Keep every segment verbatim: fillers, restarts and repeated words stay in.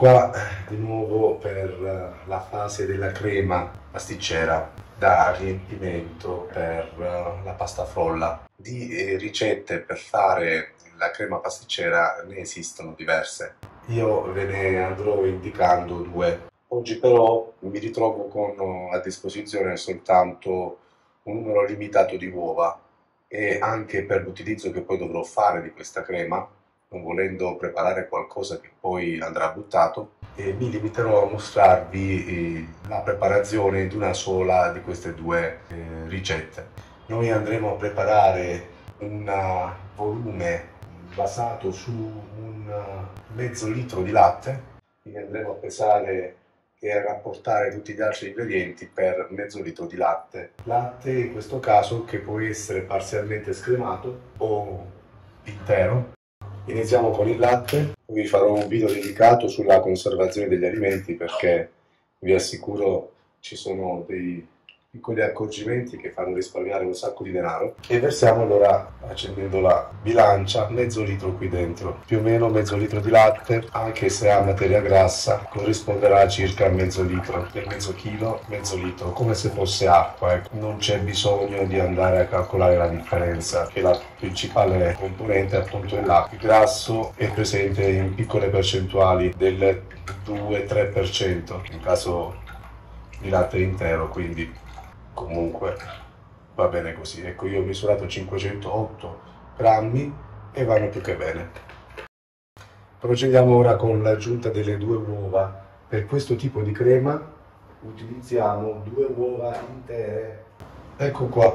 qua di nuovo per la fase della crema pasticcera da riempimento per la pasta frolla. Di ricette per fare la crema pasticcera ne esistono diverse. Io ve ne andrò indicando due. Oggi però mi ritrovo con a disposizione soltanto un numero limitato di uova e anche per l'utilizzo che poi dovrò fare di questa crema, non volendo preparare qualcosa che poi andrà buttato, e mi limiterò a mostrarvi eh, la preparazione di una sola di queste due eh, ricette. Noi andremo a preparare un volume basato su un mezzo litro di latte, quindi andremo a pesare e a rapportare tutti gli altri ingredienti per mezzo litro di latte. Latte in questo caso che può essere parzialmente scremato o intero. Iniziamo con il latte, vi farò un video dedicato sulla conservazione degli alimenti perché vi assicuro ci sono dei piccoli accorgimenti che fanno risparmiare un sacco di denaro. E versiamo allora, accendendo la bilancia, mezzo litro qui dentro, più o meno mezzo litro di latte, anche se ha materia grassa corrisponderà a circa mezzo litro, per mezzo chilo, mezzo litro, come se fosse acqua, ecco. Non c'è bisogno di andare a calcolare la differenza, che la principale componente appunto è l'acqua. Il grasso è presente in piccole percentuali del due tre per cento in caso di latte intero, quindi comunque va bene così. Ecco, io ho misurato cinquecentootto grammi e vanno più che bene. Procediamo ora con l'aggiunta delle due uova. Per questo tipo di crema utilizziamo due uova intere. Ecco qua,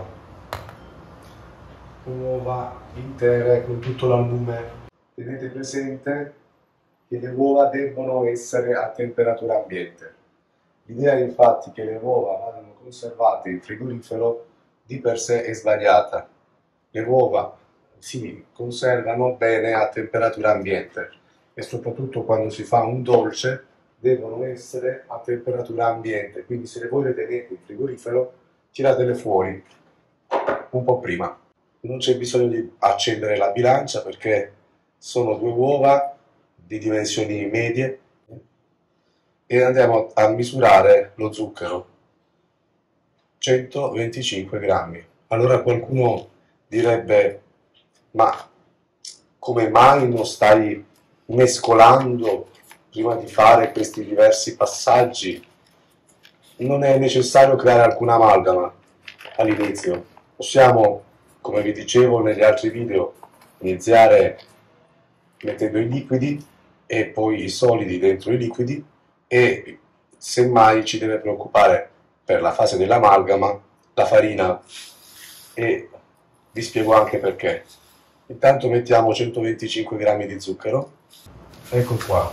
uova intere con tutto l'albume. Tenete presente che le uova devono essere a temperatura ambiente. L'idea infatti che le uova vadano conservate in frigorifero di per sé è sbagliata. Le uova si conservano bene a temperatura ambiente e soprattutto quando si fa un dolce devono essere a temperatura ambiente, quindi se le voi le tenete in frigorifero tiratele fuori un po' prima. Non c'è bisogno di accendere la bilancia perché sono due uova di dimensioni medie e andiamo a misurare lo zucchero, centoventicinque grammi. Allora qualcuno direbbe: ma come mai non stai mescolando prima di fare questi diversi passaggi? Non è necessario creare alcuna amalgama all'inizio. Possiamo, come vi dicevo negli altri video, iniziare mettendo i liquidi e poi i solidi dentro i liquidi, e semmai ci deve preoccupare per la fase dell'amalgama la farina, e vi spiego anche perché. Intanto mettiamo centoventicinque grammi di zucchero, ecco qua,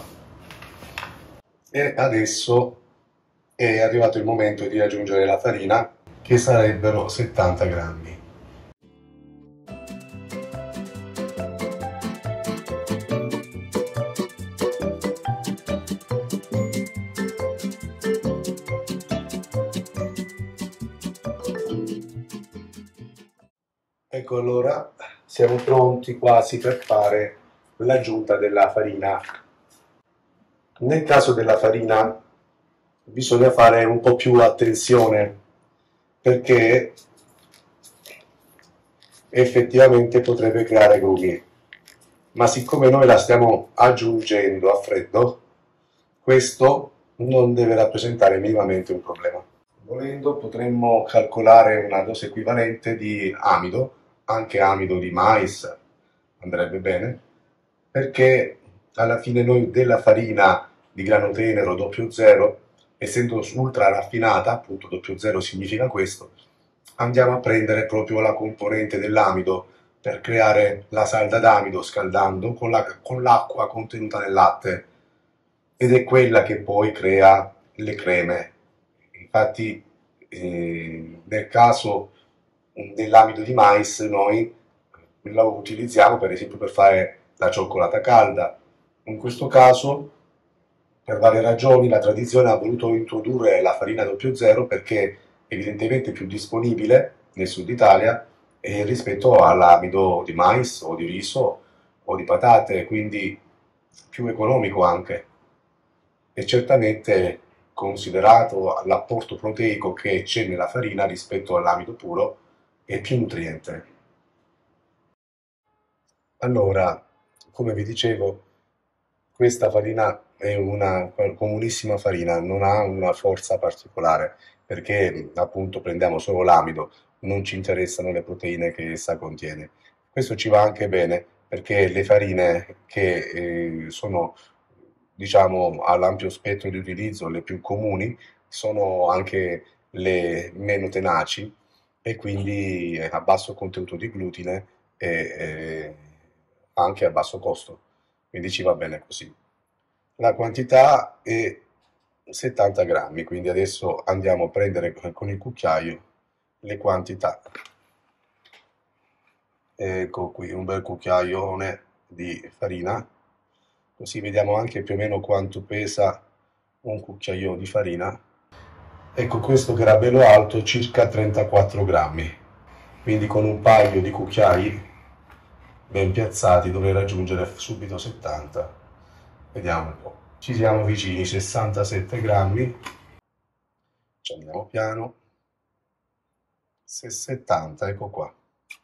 e adesso è arrivato il momento di aggiungere la farina, che sarebbero settanta grammi. Ecco, allora siamo pronti quasi per fare l'aggiunta della farina. Nel caso della farina bisogna fare un po' più attenzione perché effettivamente potrebbe creare grumi, ma siccome noi la stiamo aggiungendo a freddo, questo non deve rappresentare minimamente un problema. Volendo potremmo calcolare una dose equivalente di amido, anche amido di mais andrebbe bene, perché alla fine noi della farina di grano tenero doppio zero, essendo ultra raffinata, appunto doppio zero significa questo, andiamo a prendere proprio la componente dell'amido per creare la salda d'amido scaldando con la, con l'acqua contenuta nel latte, ed è quella che poi crea le creme. Infatti eh, nel caso dell'amido di mais noi lo utilizziamo per esempio per fare la cioccolata calda. In questo caso, per varie ragioni, la tradizione ha voluto introdurre la farina doppio zero perché evidentemente più disponibile nel sud Italia eh, rispetto all'amido di mais o di riso o di patate, quindi più economico anche. e certamente considerato l'apporto proteico che c'è nella farina rispetto all'amido puro è più nutriente. Allora, come vi dicevo, questa farina è una comunissima farina, non ha una forza particolare, perché appunto prendiamo solo l'amido, non ci interessano le proteine che essa contiene. Questo ci va anche bene, perché le farine che eh, sono, diciamo, all'ampio spettro di utilizzo, le più comuni, sono anche le meno tenaci e quindi a basso contenuto di glutine e, e anche a basso costo, quindi ci va bene così. La quantità è settanta grammi, quindi adesso andiamo a prendere con il cucchiaio le quantità. Ecco qui un bel cucchiaione di farina, così vediamo anche più o meno quanto pesa un cucchiaio di farina. Ecco, questo che era bello alto, circa trentaquattro grammi, quindi con un paio di cucchiai ben piazzati dovrei raggiungere subito settanta. Vediamo un po'. Ci siamo vicini, sessantasette grammi. Ci andiamo piano. settanta, ecco qua.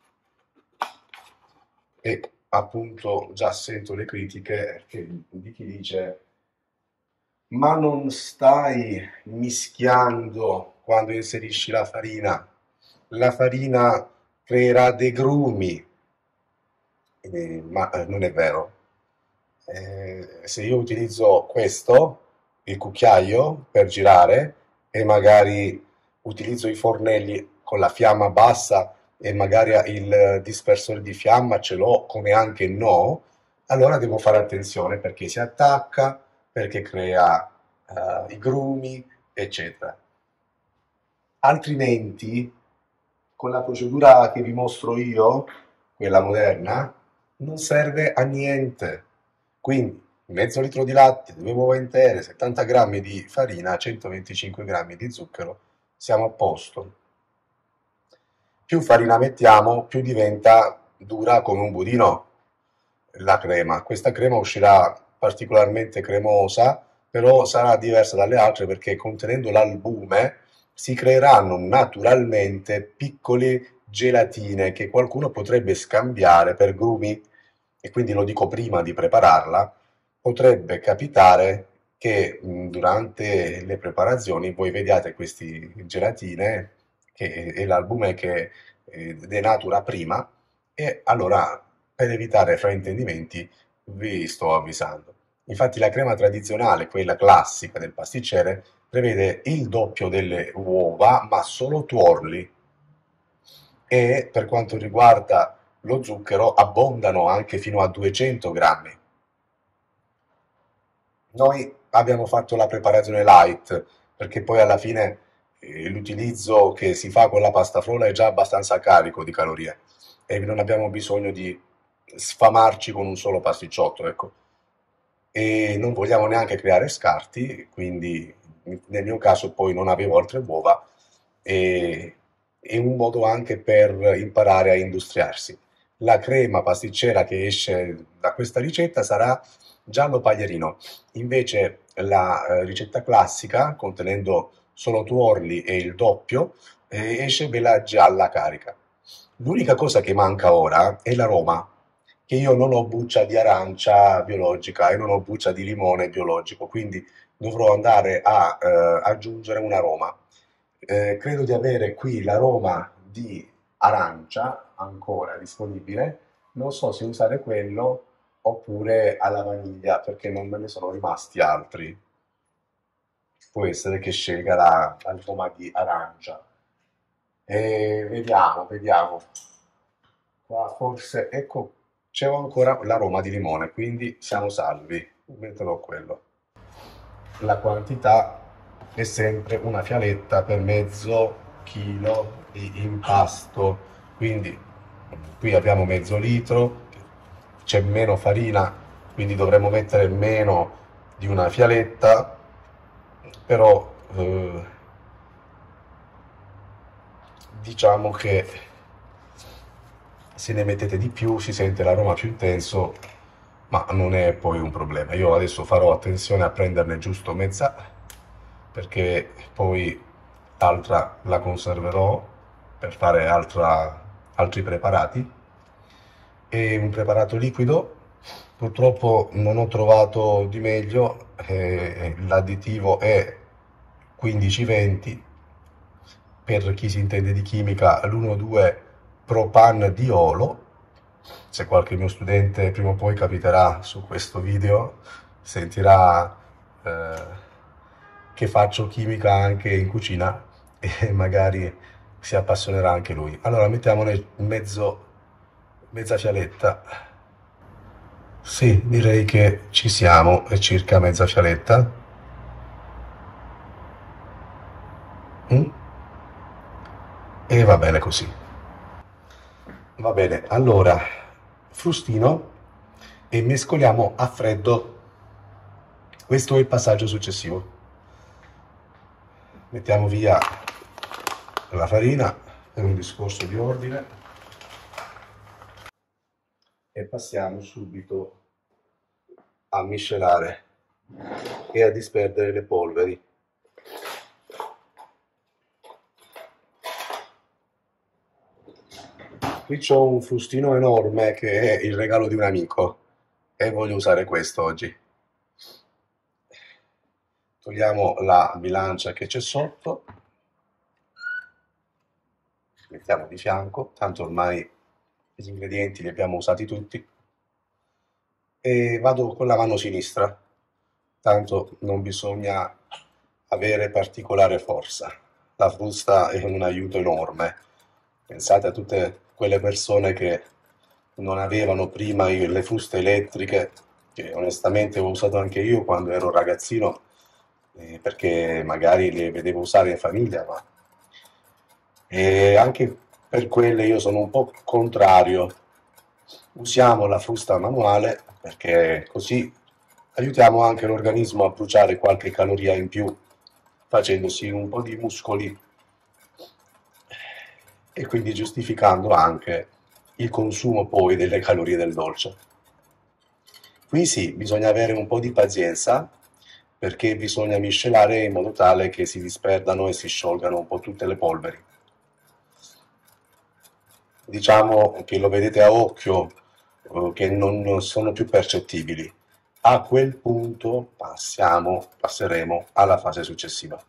E appunto già sento le critiche di chi dice: ma non stai mischiando quando inserisci la farina? La farina creerà dei grumi. Eh, ma eh, non è vero. Eh, se io utilizzo questo, il cucchiaio, per girare e magari utilizzo i fornelli con la fiamma bassa e magari il dispersore di fiamma ce l'ho come anche no, allora devo fare attenzione perché si attacca, perché crea eh, i grumi, eccetera. Altrimenti, con la procedura che vi mostro io, quella moderna, non serve a niente. Quindi, mezzo litro di latte, due uova intere, settanta grammi di farina, centoventicinque grammi di zucchero, siamo a posto. Più farina mettiamo, più diventa dura come un budino la crema. Questa crema uscirà particolarmente cremosa, però sarà diversa dalle altre perché contenendo l'albume si creeranno naturalmente piccole gelatine che qualcuno potrebbe scambiare per grumi, e quindi lo dico prima di prepararla. Potrebbe capitare che mh, durante le preparazioni voi vediate queste gelatine che è l'albume che eh, denatura prima, e allora per evitare fraintendimenti vi sto avvisando. Infatti la crema tradizionale, quella classica del pasticcere, prevede il doppio delle uova, ma solo tuorli. E per quanto riguarda lo zucchero, abbondano anche fino a duecento grammi. Noi abbiamo fatto la preparazione light, perché poi alla fine eh, l'utilizzo che si fa con la pasta frolla è già abbastanza carico di calorie e non abbiamo bisogno di sfamarci con un solo pasticciotto, ecco. E non vogliamo neanche creare scarti, quindi nel mio caso poi non avevo altre uova e è un modo anche per imparare a industriarsi. La crema pasticcera che esce da questa ricetta sarà giallo paglierino, invece la eh, ricetta classica, contenendo solo tuorli e il doppio, eh, esce bella gialla carica. L'unica cosa che manca ora è l'aroma, che io non ho buccia di arancia biologica e non ho buccia di limone biologico, quindi dovrò andare a eh, aggiungere un aroma. Eh, credo di avere qui l'aroma di arancia ancora disponibile, non so se usare quello oppure alla vaniglia perché non me ne sono rimasti altri. Può essere che scelga la- l'aroma di arancia. E vediamo, vediamo. Qua forse, ecco, c'è ancora l'aroma di limone, quindi siamo salvi. Metterò quello. La quantità è sempre una fialetta per mezzo chilo di impasto, quindi qui abbiamo mezzo litro, c'è meno farina, quindi dovremmo mettere meno di una fialetta, però eh, diciamo che se ne mettete di più si sente l'aroma più intenso ma non è poi un problema. Io adesso farò attenzione a prenderne giusto mezza, perché poi l'altra la conserverò per fare altra, altri preparati. E un preparato liquido, purtroppo non ho trovato di meglio, eh, l'additivo è quindici venti, per chi si intende di chimica l'uno due propandiolo. Se qualche mio studente prima o poi capiterà su questo video, sentirà eh, che faccio chimica anche in cucina e magari si appassionerà anche lui. Allora mettiamone mezzo, mezza fialetta. Sì, direi che ci siamo, è circa mezza fialetta. Mm? E va bene così. Va bene, allora, frustino e mescoliamo a freddo. Questo è il passaggio successivo. Mettiamo via la farina per un discorso di ordine e passiamo subito a miscelare e a disperdere le polveri. Qui c'ho un frustino enorme che è il regalo di un amico e voglio usare questo oggi. Togliamo la bilancia che c'è sotto, mettiamo di fianco, tanto ormai gli ingredienti li abbiamo usati tutti, e vado con la mano sinistra, tanto non bisogna avere particolare forza. La frusta è un aiuto enorme. Pensate a tutte quelle persone che non avevano prima le fruste elettriche, che onestamente ho usato anche io quando ero ragazzino, eh, perché magari le vedevo usare in famiglia, ma e anche per quelle io sono un po' contrario. Usiamo la frusta manuale perché così aiutiamo anche l'organismo a bruciare qualche caloria in più, facendosi un po' di muscoli e quindi giustificando anche il consumo poi delle calorie del dolce. Qui sì, bisogna avere un po' di pazienza, perché bisogna miscelare in modo tale che si disperdano e si sciolgano un po' tutte le polveri. Diciamo che lo vedete a occhio, eh, che non sono più percettibili. A quel punto passiamo, passeremo alla fase successiva.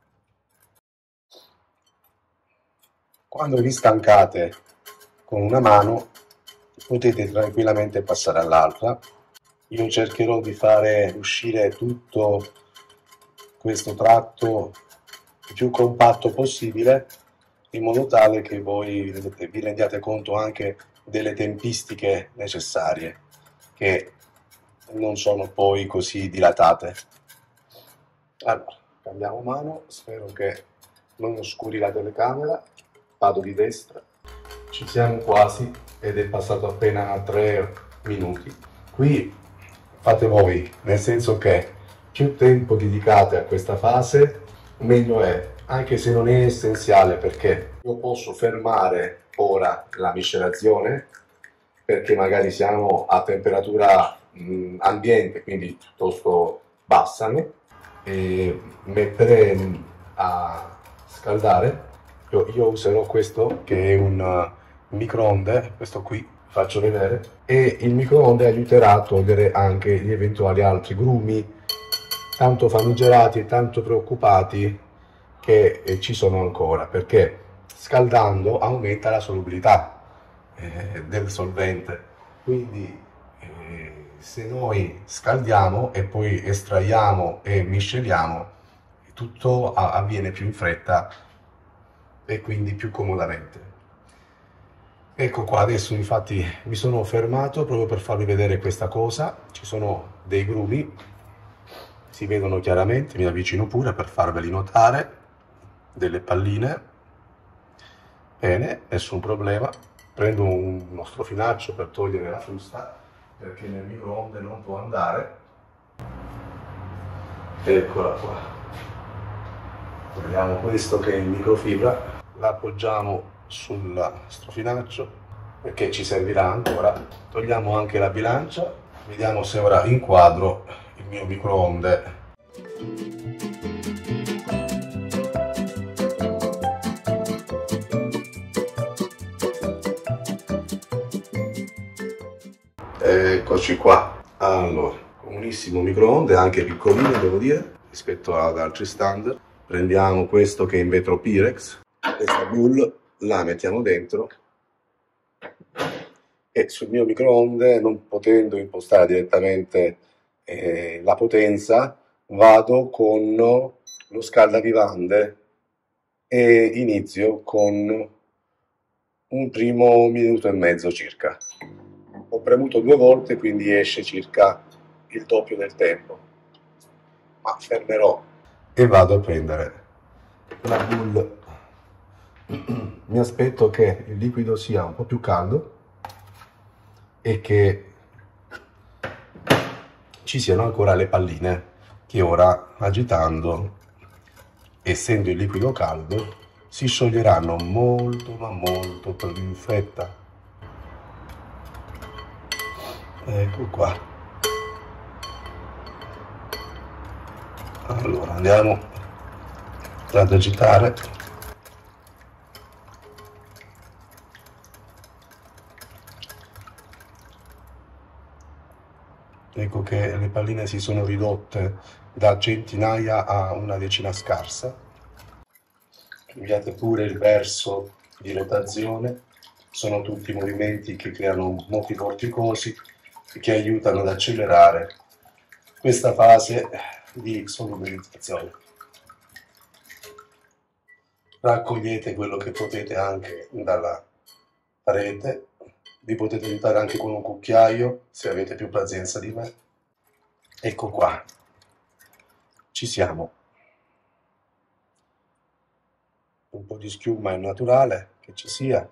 Quando vi stancate con una mano, potete tranquillamente passare all'altra. Io cercherò di fare uscire tutto questo tratto il più compatto possibile, in modo tale che voi vi rendiate conto anche delle tempistiche necessarie, che non sono poi così dilatate. Allora, cambiamo mano, spero che non oscuri la telecamera, vado di destra, ci siamo quasi ed è passato appena tre minuti. Qui fate voi, nel senso che più tempo dedicate a questa fase, meglio è, anche se non è essenziale, perché io posso fermare ora la miscelazione, perché magari siamo a temperatura mh, ambiente, quindi piuttosto bassa, e mettere a scaldare. Io, io userò questo che è un uh, microonde, questo qui, faccio vedere, e il microonde aiuterà a togliere anche gli eventuali altri grumi, tanto famigerati e tanto preoccupati che eh, ci sono ancora, perché scaldando aumenta la solubilità eh, del solvente. Quindi eh, se noi scaldiamo e poi estraiamo e misceliamo, tutto avviene più in fretta e quindi più comodamente. Ecco qua, adesso infatti mi sono fermato proprio per farvi vedere questa cosa. Ci sono dei grumi, si vedono chiaramente, mi avvicino pure per farveli notare, delle palline. Bene, nessun problema. Prendo un, uno strofinaccio per togliere la frusta, perché nel microonde non può andare. Eccola qua. Prendiamo questo che è in microfibra, la appoggiamo sul strofinaccio perché ci servirà ancora. Togliamo anche la bilancia Vediamo se ora inquadro il mio microonde. Eccoci qua. Allora, comunissimo microonde, anche piccolino devo dire, rispetto ad altri standard. Prendiamo questo che è in vetro Pyrex, questa bowl la mettiamo dentro e sul mio microonde, non potendo impostare direttamente eh, la potenza, vado con lo scaldavivande e inizio con un primo minuto e mezzo circa. Ho premuto due volte, quindi esce circa il doppio del tempo, ma fermerò e vado a prendere la bowl. Mi aspetto che il liquido sia un po' più caldo e che ci siano ancora le palline che ora, agitando, essendo il liquido caldo, si scioglieranno molto ma molto più in fretta. Ecco qua. Allora andiamo ad agitare. Ecco che le palline si sono ridotte da centinaia a una decina scarsa. Cambiate pure il verso di rotazione, sono tutti movimenti che creano moti vorticosi e che aiutano ad accelerare questa fase di solubilizzazione. Raccogliete quello che potete anche dalla parete, vi potete aiutare anche con un cucchiaio se avete più pazienza di me. Ecco qua, ci siamo. Un po' di schiuma è naturale che ci sia.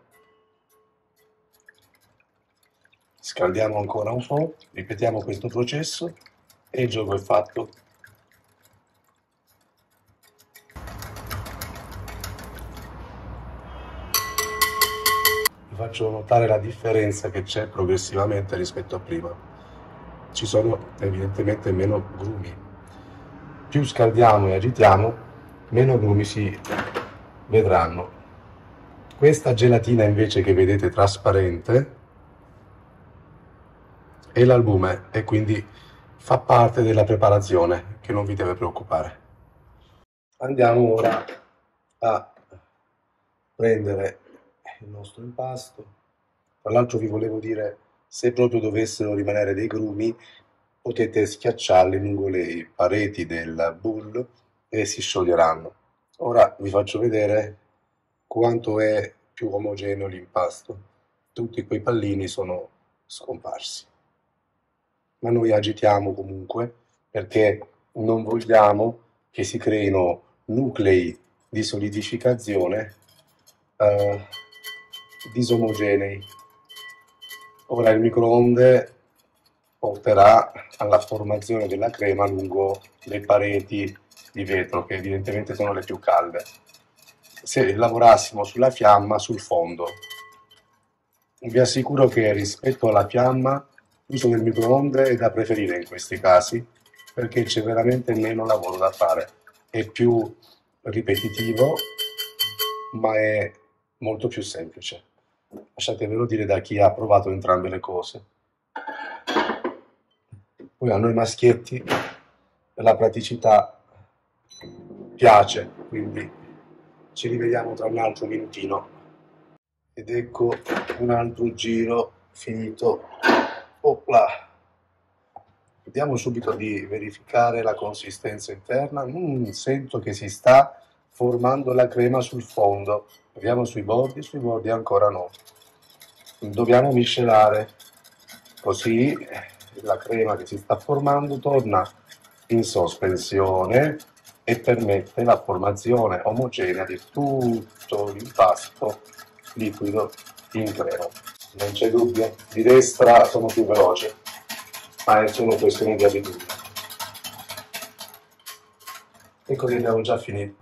Scaldiamo ancora un po', ripetiamo questo processo e il gioco è fatto. Vi faccio notare la differenza che c'è progressivamente rispetto a prima. Ci sono evidentemente meno grumi. Più scaldiamo e agitiamo, meno grumi si vedranno. Questa gelatina invece che vedete trasparente è l'albume e quindi fa parte della preparazione, che non vi deve preoccupare. Andiamo ora a prendere il nostro impasto. Tra l'altro vi volevo dire, se proprio dovessero rimanere dei grumi, potete schiacciarli lungo le pareti del bowl e si scioglieranno. Ora vi faccio vedere quanto è più omogeneo l'impasto. Tutti quei pallini sono scomparsi. Ma noi agitiamo comunque perché non vogliamo che si creino nuclei di solidificazione eh, disomogenei. Ora il microonde porterà alla formazione della crema lungo le pareti di vetro, che evidentemente sono le più calde. Se lavorassimo sulla fiamma, sul fondo, vi assicuro che rispetto alla fiamma l'uso del microonde è da preferire in questi casi, perché c'è veramente meno lavoro da fare. È più ripetitivo, ma è molto più semplice. Lasciatemelo dire da chi ha provato entrambe le cose. Poi a noi maschietti la praticità piace, quindi ci rivediamo tra un altro minutino. Ed ecco un altro giro finito. Opla. Vediamo subito di verificare la consistenza interna. Mm, sento che si sta formando la crema sul fondo. Vediamo sui bordi, sui bordi ancora no. Dobbiamo miscelare, così la crema che si sta formando torna in sospensione e permette la formazione omogenea di tutto l'impasto liquido in crema. Non c'è dubbio, di destra sono più veloce, ma è solo questione di abitudine. E così abbiamo già finito.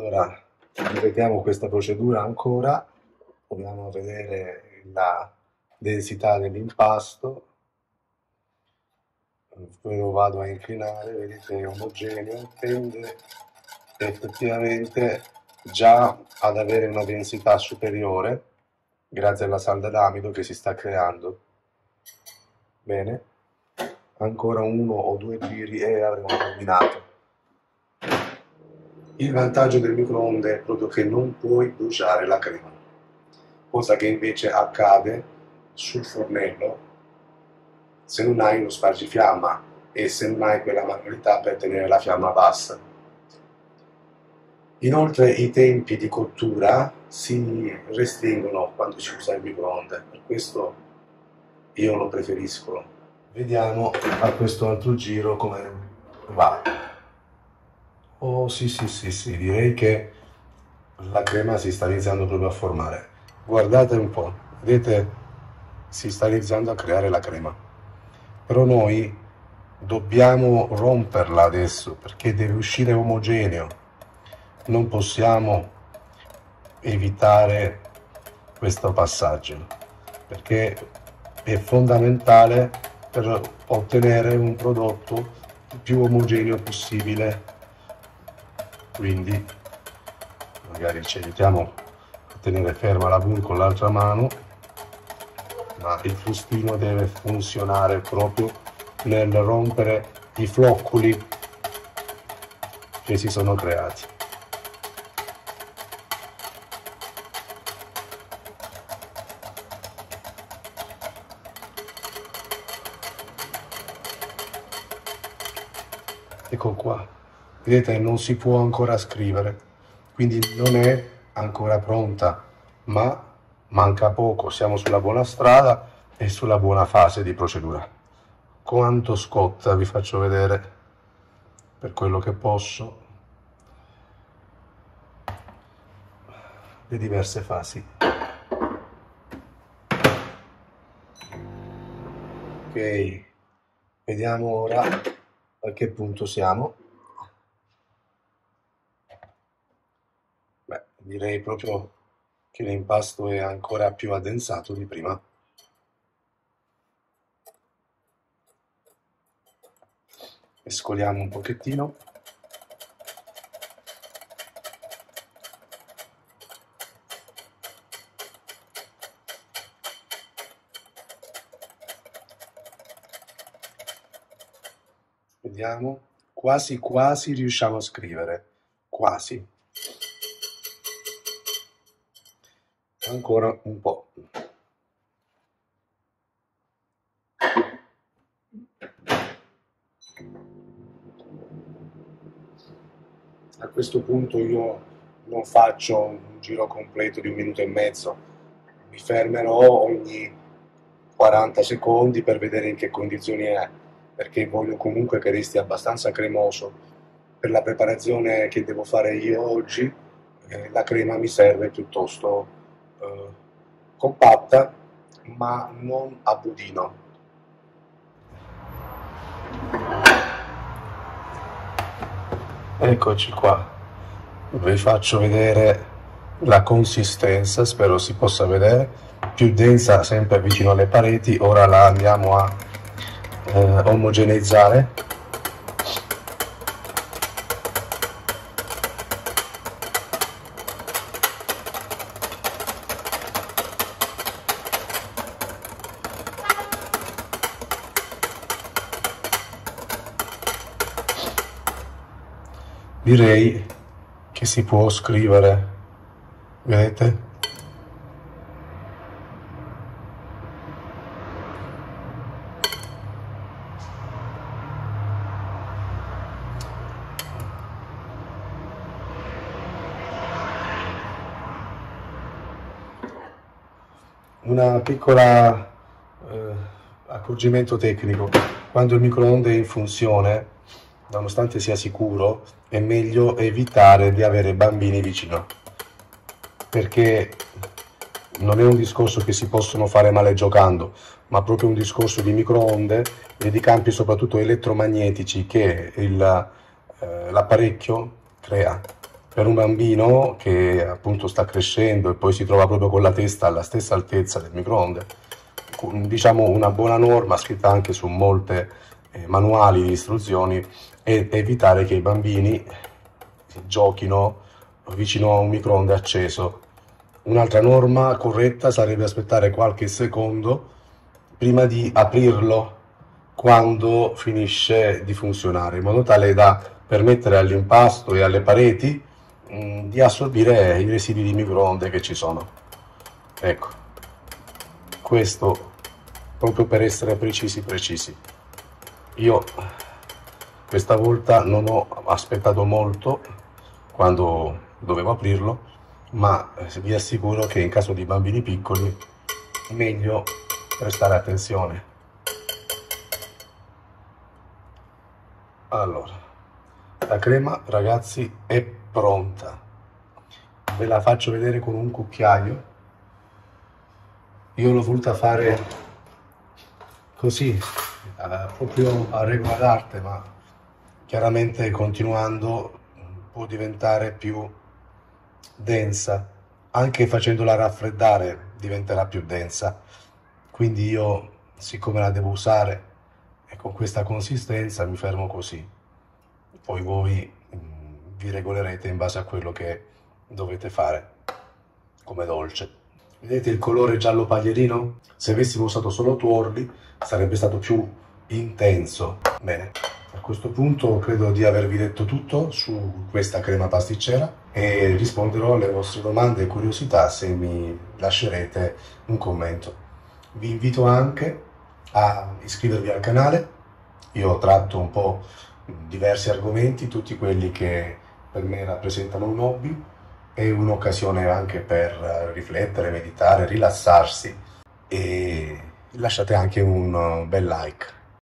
Allora, ripetiamo questa procedura ancora, proviamo a vedere la densità dell'impasto, poi lo vado a inclinare, vedete è omogeneo, tende effettivamente già ad avere una densità superiore grazie alla sal d'amido che si sta creando. Bene, ancora uno o due giri e avremo terminato. Il vantaggio del microonde è proprio che non puoi bruciare la crema, cosa che invece accade sul fornello se non hai uno spargifiamma e se non hai quella manualità per tenere la fiamma bassa. Inoltre i tempi di cottura si restringono quando si usa il microonde, per questo io lo preferisco. Vediamo a questo altro giro come va. Oh sì sì sì sì, direi che la crema si sta iniziando proprio a formare. Guardate un po', vedete? Si sta iniziando a creare la crema. Però noi dobbiamo romperla adesso perché deve uscire omogeneo. Non possiamo evitare questo passaggio perché è fondamentale per ottenere un prodotto il più omogeneo possibile. Quindi magari ci aiutiamo a tenere ferma la boule con l'altra mano, ma il frustino deve funzionare proprio nel rompere i floccoli che si sono creati. Ecco qua, vedete non si può ancora scrivere, quindi non è ancora pronta, ma manca poco, siamo sulla buona strada e sulla buona fase di procedura. Quanto scotta vi faccio vedere per quello che posso le diverse fasi. Ok, vediamo ora a che punto siamo. Beh, direi proprio che l'impasto è ancora più addensato di prima. Mescoliamo un pochettino. Vediamo, quasi quasi riusciamo a scrivere, quasi. Ancora un po'. A questo punto io non faccio un giro completo di un minuto e mezzo, mi fermerò ogni quaranta secondi per vedere in che condizioni è, perché voglio comunque che resti abbastanza cremoso. Per la preparazione che devo fare io oggi, eh, la crema mi serve piuttosto eh, compatta, ma non a budino. Eccoci qua, vi faccio vedere la consistenza, spero si possa vedere, più densa sempre vicino alle pareti. Ora la andiamo a eh, omogeneizzare. Direi che si può scrivere, vedete? Una piccola eh, accorgimento tecnico: quando il microonde è in funzione, nonostante sia sicuro, è meglio evitare di avere bambini vicino, perché non è un discorso che si possono fare male giocando, ma proprio un discorso di microonde e di campi soprattutto elettromagnetici che il, eh, l'apparecchio crea. Per un bambino che appunto sta crescendo e poi si trova proprio con la testa alla stessa altezza del microonde, diciamo una buona norma scritta anche su molte eh, manuali di istruzioni è evitare che i bambini giochino vicino a un microonde acceso. Un'altra norma corretta sarebbe aspettare qualche secondo prima di aprirlo quando finisce di funzionare, in modo tale da permettere all'impasto e alle pareti mh, di assorbire i residui di microonde che ci sono. Ecco, questo proprio per essere precisi precisi. Io questa volta non ho aspettato molto quando dovevo aprirlo, ma vi assicuro che in caso di bambini piccoli è meglio prestare attenzione. Allora, la crema, ragazzi, è pronta. Ve la faccio vedere con un cucchiaio. Io l'ho voluta fare così, eh, proprio a regola d'arte, ma chiaramente continuando può diventare più densa. Anche facendola raffreddare diventerà più densa. Quindi io, siccome la devo usare e con questa consistenza, mi fermo così. Poi voi mh, vi regolerete in base a quello che dovete fare come dolce. Vedete il colore giallo paglierino? Se avessimo usato solo tuorli sarebbe stato più intenso. Bene, a questo punto credo di avervi detto tutto su questa crema pasticcera e risponderò alle vostre domande e curiosità se mi lascerete un commento. Vi invito anche a iscrivervi al canale. Io tratto un po' diversi argomenti, tutti quelli che per me rappresentano un hobby e un'occasione anche per riflettere, meditare, rilassarsi, e lasciate anche un bel like.